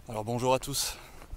Alors bonjour à tous.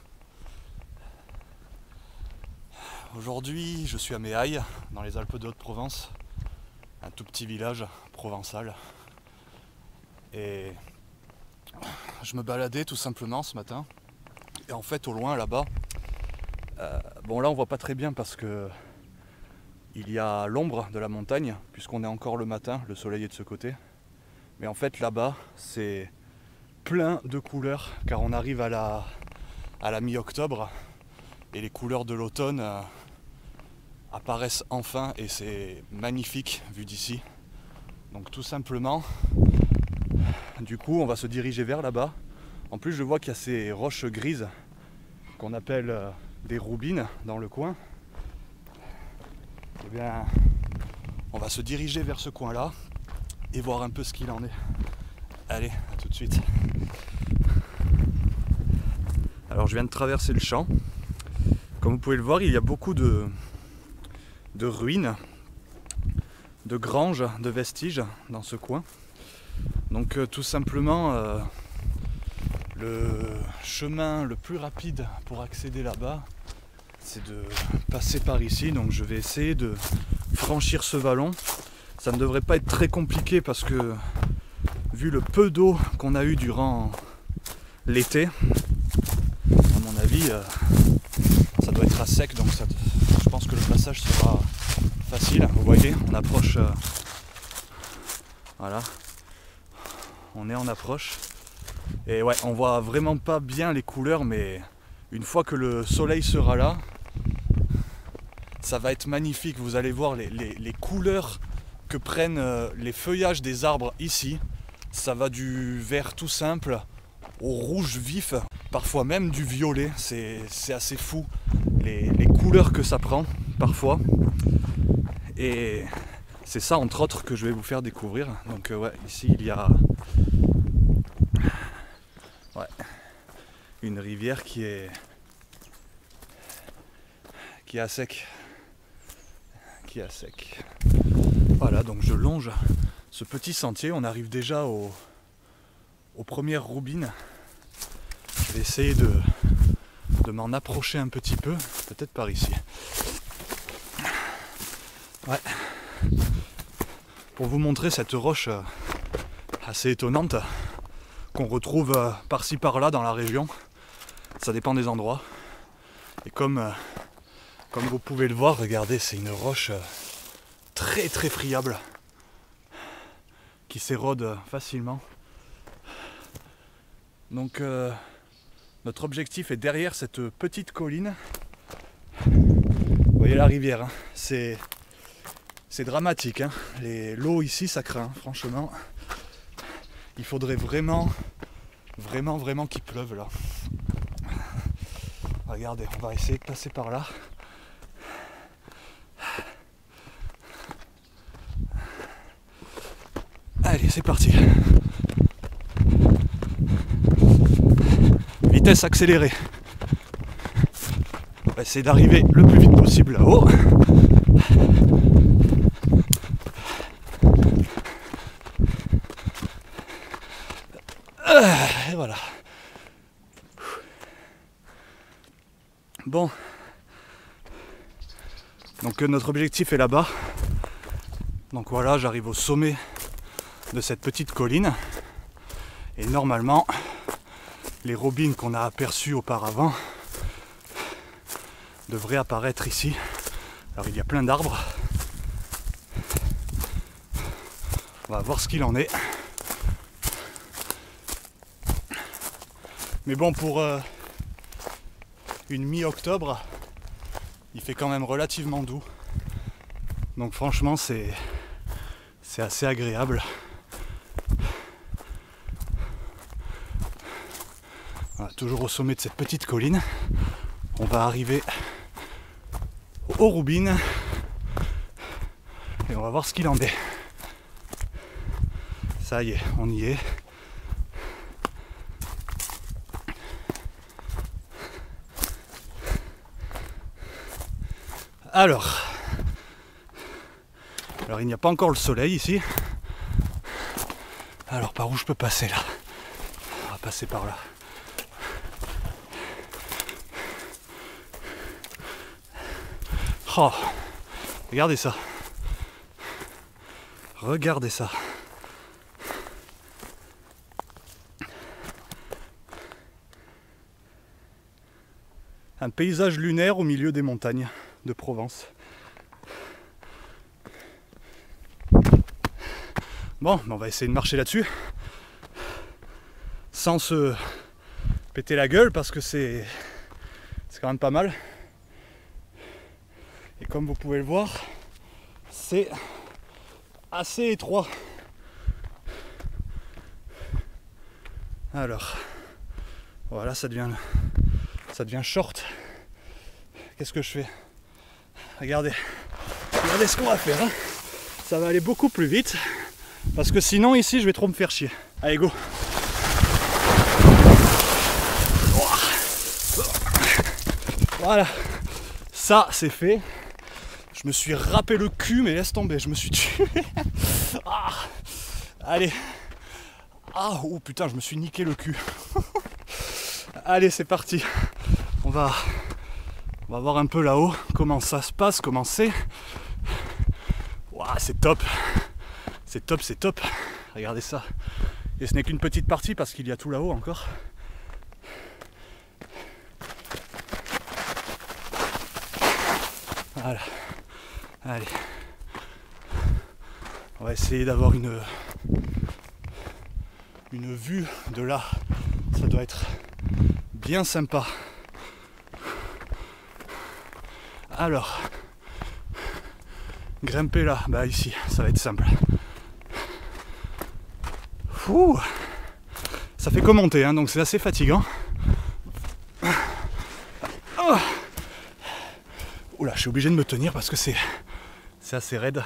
Aujourd'hui je suis à Méhaille, dans les Alpes de Haute-Provence, un tout petit village provençal. Et je me baladais tout simplement ce matin. Et en fait au loin là-bas, bon là on voit pas très bien parce que il y a l'ombre de la montagne, puisqu'on est encore le matin, le soleil est de ce côté. Mais en fait là-bas c'est plein de couleurs car on arrive à la mi-octobre et les couleurs de l'automne apparaissent enfin et c'est magnifique vu d'ici. Donc tout simplement, du coup on va se diriger vers là-bas. En plus je vois qu'il y a ces roches grises qu'on appelle des roubines dans le coin. Et bien on va se diriger vers ce coin là et voir un peu ce qu'il en est. Allez, à tout de suite. Alors je viens de traverser le champ. Comme vous pouvez le voir, il y a beaucoup de ruines, de granges, de vestiges dans ce coin. Donc tout simplement, le chemin le plus rapide pour accéder là-bas, c'est de passer par ici. Donc je vais essayer de franchir ce vallon. Ça ne devrait pas être très compliqué parce que vu le peu d'eau qu'on a eu durant l'été, à mon avis, ça doit être à sec, donc je pense que le passage sera facile. Vous voyez, on approche, voilà, on est en approche. Et ouais, on voit vraiment pas bien les couleurs, mais une fois que le soleil sera là, ça va être magnifique. Vous allez voir les couleurs que prennent les feuillages des arbres ici. Ça va du vert tout simple au rouge vif, parfois même du violet. C'est assez fou les couleurs que ça prend parfois. Et c'est ça entre autres que je vais vous faire découvrir. Donc ouais, ici il y a une rivière qui est à sec. Voilà, donc je longe ce petit sentier. On arrive déjà aux premières roubines. Je vais essayer de m'en approcher un petit peu, peut-être par ici. Ouais. Pour vous montrer cette roche assez étonnante qu'on retrouve par-ci par-là dans la région. Ça dépend des endroits. Et comme vous pouvez le voir, regardez, c'est une roche très très friable qui s'érode facilement. Donc notre objectif est derrière cette petite colline. Vous voyez la rivière, hein. C'est dramatique, hein. L'eau ici ça craint, franchement. Il faudrait vraiment qu'il pleuve là. Regardez, on va essayer de passer par là. Allez, c'est parti. Vitesse accélérée. On va essayer d'arriver le plus vite possible là-haut. Et voilà. Bon. Donc notre objectif est là-bas. Donc voilà, j'arrive au sommet de cette petite colline. Et normalement, les robines qu'on a aperçues auparavant devraient apparaître ici. Alors il y a plein d'arbres. On va voir ce qu'il en est. Mais bon, pour une mi-octobre, il fait quand même relativement doux. Donc franchement, c'est assez agréable. Voilà, toujours au sommet de cette petite colline. On va arriver aux roubines et on va voir ce qu'il en est. Ça y est, on y est. Alors il n'y a pas encore le soleil ici. Alors par où je peux passer là? On va passer par là. Oh, regardez ça. Regardez ça. Un paysage lunaire au milieu des montagnes de Provence. Bon, on va essayer de marcher là-dessus sans se péter la gueule parce que c'est quand même pas mal. Et comme vous pouvez le voir, c'est assez étroit. Alors, voilà, ça devient short. Qu'est-ce que je fais? Regardez ce qu'on va faire. Hein. Ça va aller beaucoup plus vite. Parce que sinon, ici, je vais trop me faire chier. Allez, go! Voilà. Ça, c'est fait. Je me suis râpé le cul, mais laisse tomber, je me suis tué. Ah, allez. Ah, oh putain, je me suis niqué le cul. Allez, c'est parti. On va voir un peu là-haut comment ça se passe, comment c'est. Waouh, c'est top. C'est top, c'est top. Regardez ça. Et ce n'est qu'une petite partie parce qu'il y a tout là-haut encore. Voilà. Allez. On va essayer d'avoir une vue de là. Ça doit être bien sympa. Alors, grimper là, bah ici, ça va être simple. Ouh, ça fait que monter, hein, donc c'est assez fatigant. Oh. Oula, je suis obligé de me tenir parce que c'est assez raide.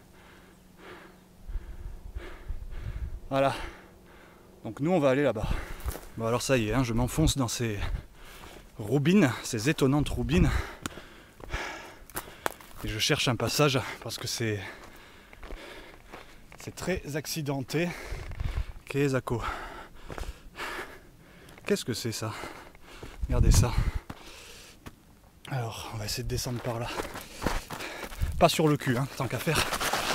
Voilà. Donc nous on va aller là-bas. Bon alors ça y est, hein, je m'enfonce dans ces roubines, ces étonnantes roubines. Et je cherche un passage parce que c'est très accidenté. Qu'est-ce que c'est ça? Regardez ça. Alors, on va essayer de descendre par là. Pas sur le cul, hein, tant qu'à faire.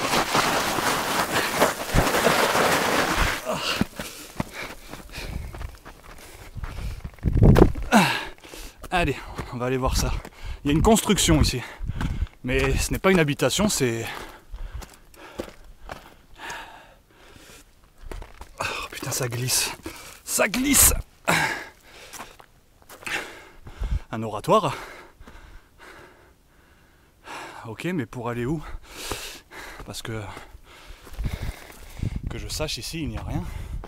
Allez, on va aller voir ça. Il y a une construction ici. Mais ce n'est pas une habitation, c'est... Oh putain, ça glisse. Ça glisse. Un oratoire. Ok, mais pour aller où? Parce que je sache, ici, il n'y a rien.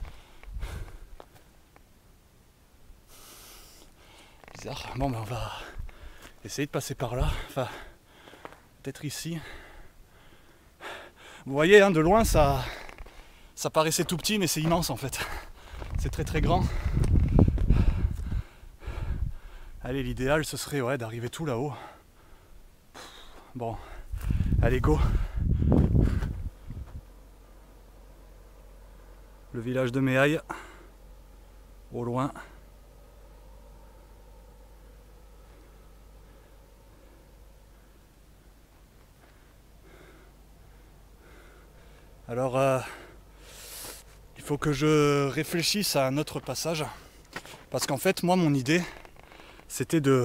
Bizarre. Bon, ben on va essayer de passer par là. Enfin, peut-être ici. Vous voyez, hein, de loin, ça paraissait tout petit, mais c'est immense en fait. C'est très très grand. Allez, l'idéal, ce serait ouais, d'arriver tout là-haut. Bon, allez, go. Le village de Méaille, au loin. Alors, il faut que je réfléchisse à un autre passage. Parce qu'en fait, moi, mon idée, c'était de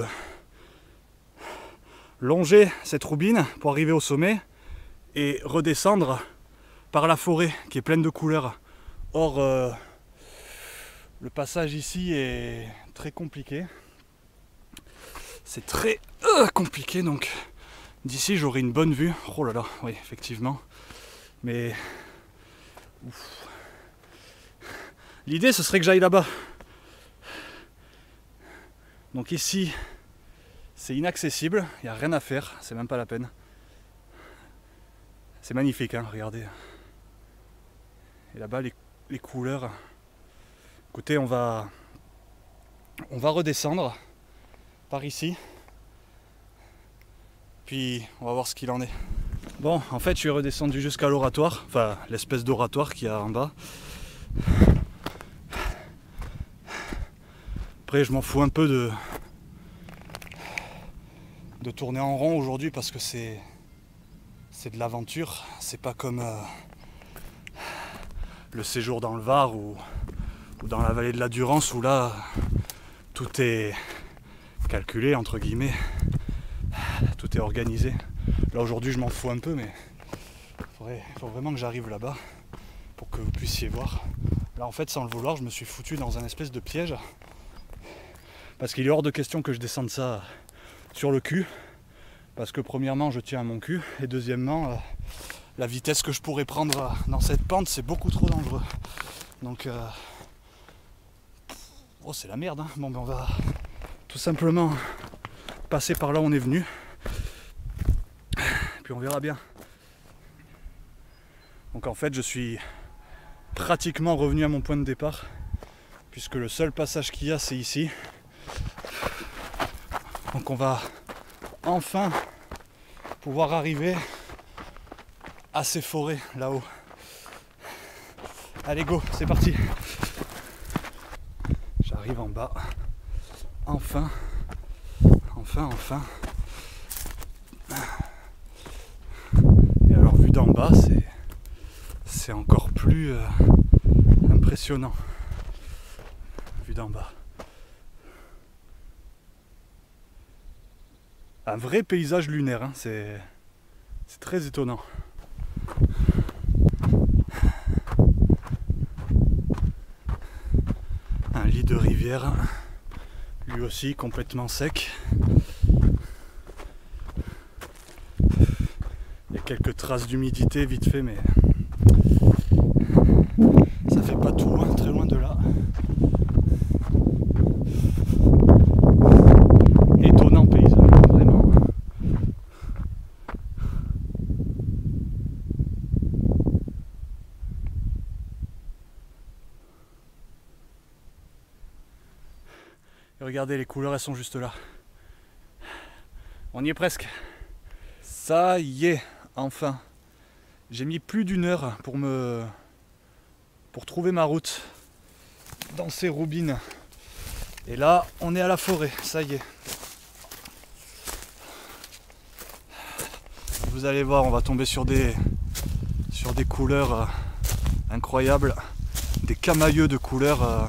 longer cette roubine pour arriver au sommet et redescendre par la forêt qui est pleine de couleurs. Or, le passage ici est très compliqué. C'est très compliqué, donc d'ici j'aurai une bonne vue. Oh là là, oui, effectivement. Mais l'idée, ce serait que j'aille là-bas. Donc ici, c'est inaccessible, il n'y a rien à faire, c'est même pas la peine. C'est magnifique, hein, regardez. Et là-bas, les couleurs. Écoutez, on va redescendre par ici. Puis on va voir ce qu'il en est. Bon, en fait, je suis redescendu jusqu'à l'oratoire, enfin l'espèce d'oratoire qu'il y a en bas. Après, je m'en fous un peu de de tourner en rond aujourd'hui parce que c'est de l'aventure. C'est pas comme le séjour dans le Var ou dans la vallée de la Durance où là tout est calculé entre guillemets, tout est organisé. Là aujourd'hui je m'en fous un peu, mais il faut vraiment que j'arrive là-bas pour que vous puissiez voir. Là en fait, sans le vouloir, je me suis foutu dans un espèce de piège parce qu'il est hors de question que je descende ça sur le cul, parce que premièrement je tiens à mon cul et deuxièmement la vitesse que je pourrais prendre dans cette pente c'est beaucoup trop dangereux. Donc oh c'est la merde hein. Bon ben on va tout simplement passer par là où on est venu, puis on verra bien. Donc en fait je suis pratiquement revenu à mon point de départ, puisque le seul passage qu'il y a c'est ici. Donc on va enfin pouvoir arriver à ces forêts là-haut. Allez go, c'est parti. J'arrive en bas. Enfin. Et alors vu d'en bas, c'est encore plus impressionnant. Vu d'en bas. Un vrai paysage lunaire, hein. C'est très étonnant. Un lit de rivière, lui aussi complètement sec. Il y a quelques traces d'humidité vite fait, mais ça fait pas tout, hein, très loin de là. Étonnant paysage, vraiment. Et regardez, les couleurs, elles sont juste là. On y est presque. Ça y est, enfin. J'ai mis plus d'une heure pour trouver ma route dans ces roubines. Et là, on est à la forêt, ça y est. Vous allez voir, on va tomber sur des couleurs incroyables, des camailleux de couleurs.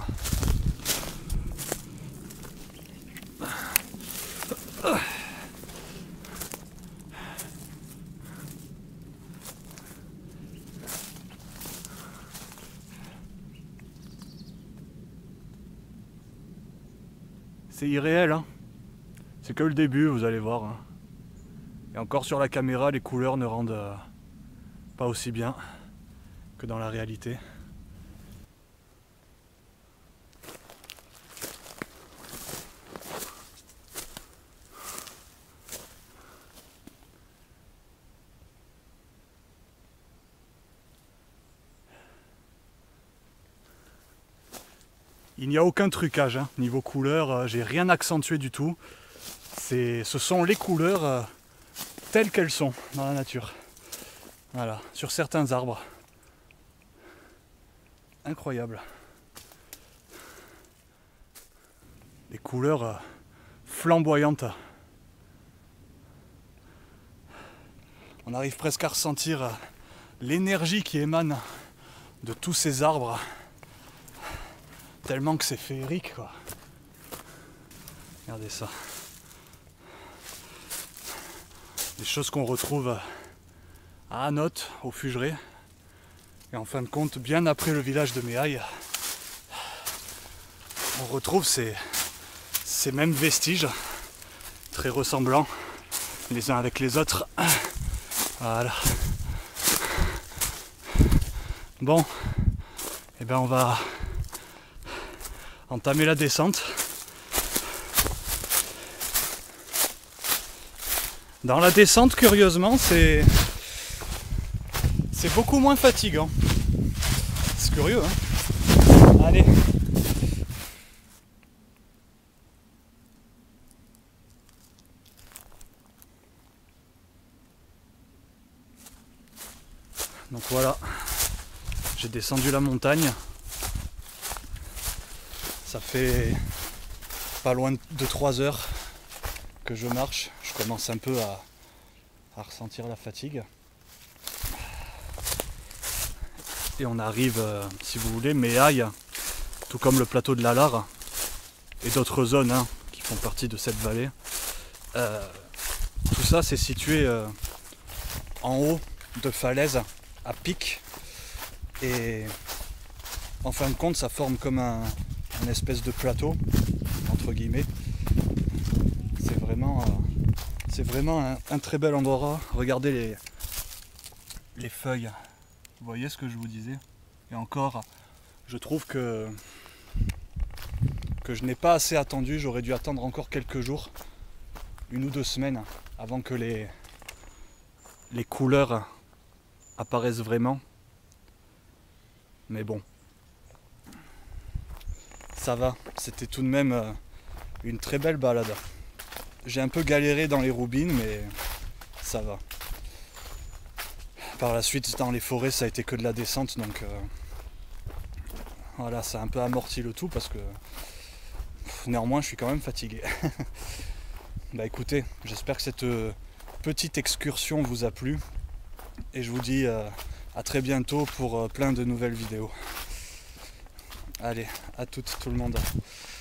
C'est irréel, hein. C'est que le début, vous allez voir. Hein. Et encore sur la caméra, les couleurs ne rendent pas aussi bien que dans la réalité. Il n'y a aucun trucage, hein. Niveau couleur, j'ai rien accentué du tout. Ce sont les couleurs telles qu'elles sont dans la nature. Voilà, sur certains arbres. Incroyable. Des couleurs flamboyantes. On arrive presque à ressentir l'énergie qui émane de tous ces arbres. Tellement que c'est féerique, quoi. Regardez ça. Des choses qu'on retrouve à Hanotte, au Fugeret. Et en fin de compte, bien après le village de Méhaille, on retrouve ces mêmes vestiges, très ressemblants les uns avec les autres. Voilà. Bon, et ben on va entamer la descente. Dans la descente, curieusement, c'est beaucoup moins fatigant. C'est curieux, hein. Allez. Donc voilà, j'ai descendu la montagne. Ça fait pas loin de 3 heures que je marche. Je je commence un peu à ressentir la fatigue. Et on arrive, si vous voulez, Méaille, tout comme le plateau de la Lare, et d'autres zones qui font partie de cette vallée. Tout ça c'est situé en haut de falaises, à pic. Et en fin de compte, ça forme comme un espèce de plateau, entre guillemets. C'est vraiment un très bel endroit. Regardez les feuilles. Vous voyez ce que je vous disais? Et encore, je trouve que je n'ai pas assez attendu. J'aurais dû attendre encore quelques jours, 1 ou 2 semaines, avant que les couleurs apparaissent vraiment. Mais bon, ça va. C'était tout de même une très belle balade. J'ai un peu galéré dans les roubines, mais ça va. Par la suite, dans les forêts, ça a été que de la descente, donc voilà, ça a un peu amorti le tout parce que néanmoins, je suis quand même fatigué. Bah écoutez, j'espère que cette petite excursion vous a plu et je vous dis à très bientôt pour plein de nouvelles vidéos. Allez, à tout le monde.